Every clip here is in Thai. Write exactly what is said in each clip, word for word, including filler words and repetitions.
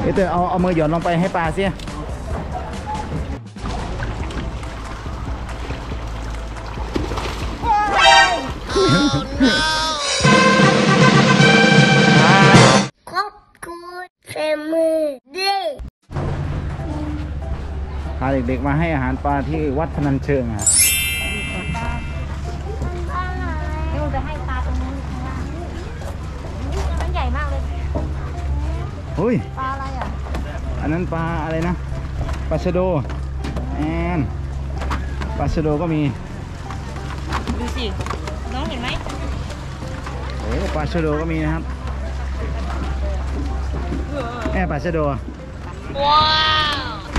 เดี๋ยวเอาเอามือหย่อนลงไปให้ปลาสิครอบครัวเฟมิลี่พาเด็กๆมาให้อาหารปลาที่วัดพนัญเชิงอ่ะเดี๋ยวจะให้ปลาตรงนู้นมันใหญ่มากเลยเฮ้ยปลาอะไรอ่ะอันนั้นปลาอะไรนะปลาชะโดแอนปลาชะโดก็มีดูสิน้องเห็นไหมโอ้ปลาชะโดก็มีนะครับแม่ปลาชะโดว้าว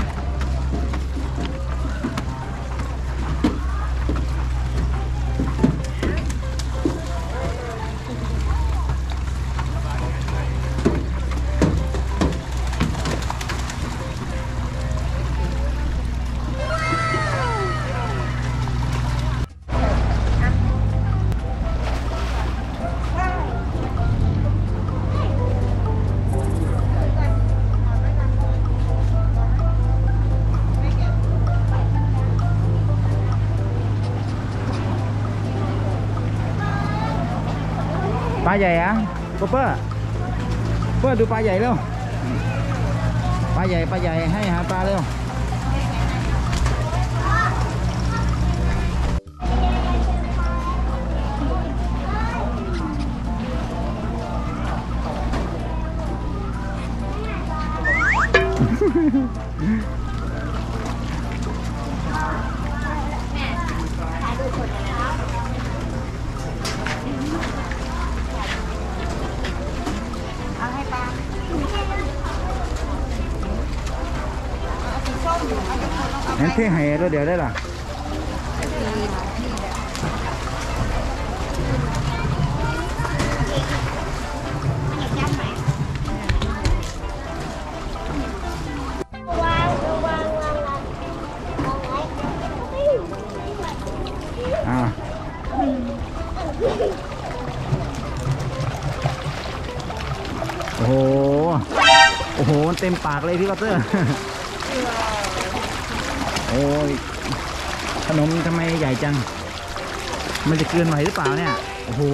ปลาใหญ่อะเปิ้ลเปิ้ลดูปลาใหญ่เร็วปลาใหญ่ปลาใหญ่ให้หาปลาเร็วเห็นที่ไหตัวเดียวได้หรออ่าโอ้โหโอ้โหเต็มปากเลยพี่วัตเตอร์โอ้ยขนมทำไมใหญ่จังมันจะเกินไหวหรือเปล่าเนี่ยโอ้โห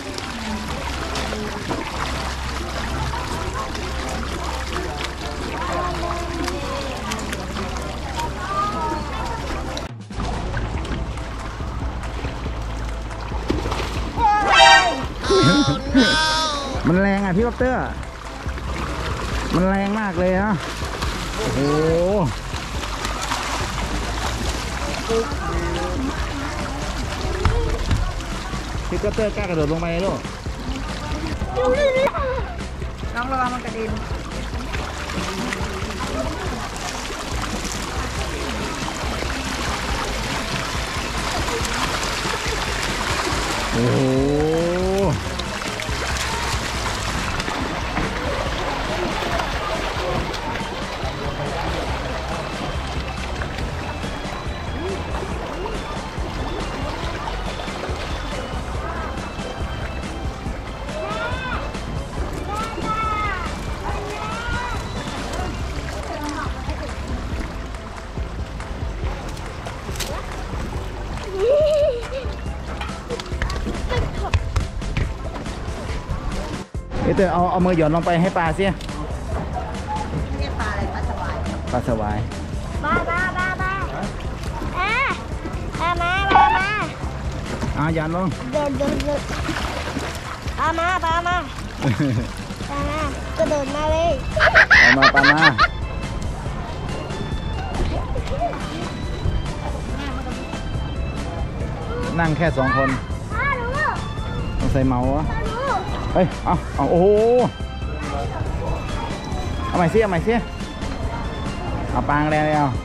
มันแรงอ่ะพี่วัตเตอร์มันแรงมากเลยนะโอ้โหพี่ก็เตอร์กล้ากระโดดลงไปลูกน้องระวังมันกระเด็นโอ้โหเดี๋ยวเอาเอามือหย่อนลงไปให้ปลาสินี่ปลาอะไรปลาสวายปลาสวายปลาปลาปลาปลาอ่ะปลามาปลามาอ่าหย่อนลงเดินเดินเดินปลามาปลามาปลามากระโดดมาเลยปลามาปลามานั่งแค่สองคนต้องใส่เมาส์เฮ้ยเอาเอาโอ้โหเอาใหม่สิเอาใหม่สิเอาปางแรงเลยเอา